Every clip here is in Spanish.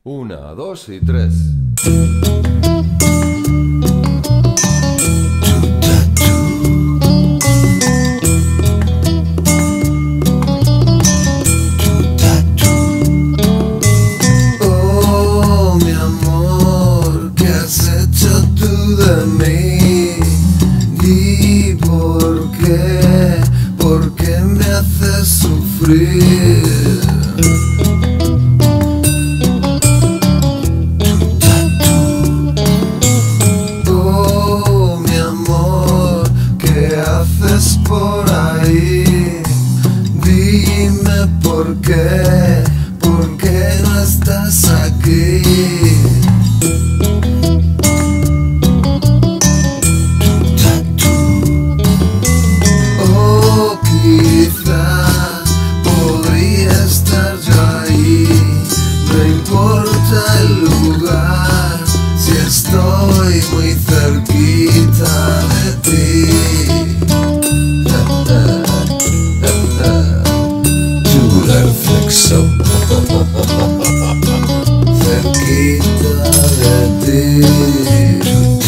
Una, dos y tres. Oh, mi amor, ¿qué has hecho tú de mí? ¿Y por qué? ¿Por qué me haces sufrir? Oh, mi amor, ¿qué haces por ahí? Dime por qué no estás aquí. Oh, quizá podría estar yo ahí. No importa el lugar, si estoy muy cerquita de ti. Tubular Flexo, cerquita de ti.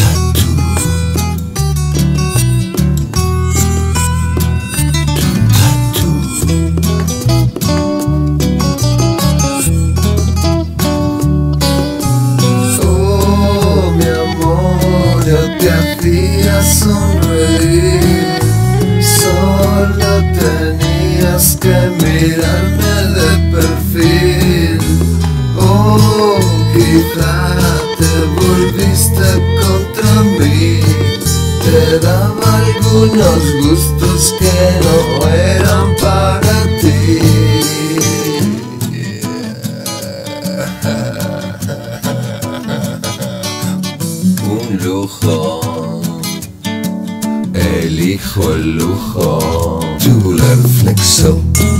Oh, mi amor, yo te hacía sonreír. Solo tenías que mirarme de perfil. Oh, quizá te volviste contra mí. Te daba algunos gustos que no eran para ti. Un lujo, elijo el lujo. Tubular Flexo.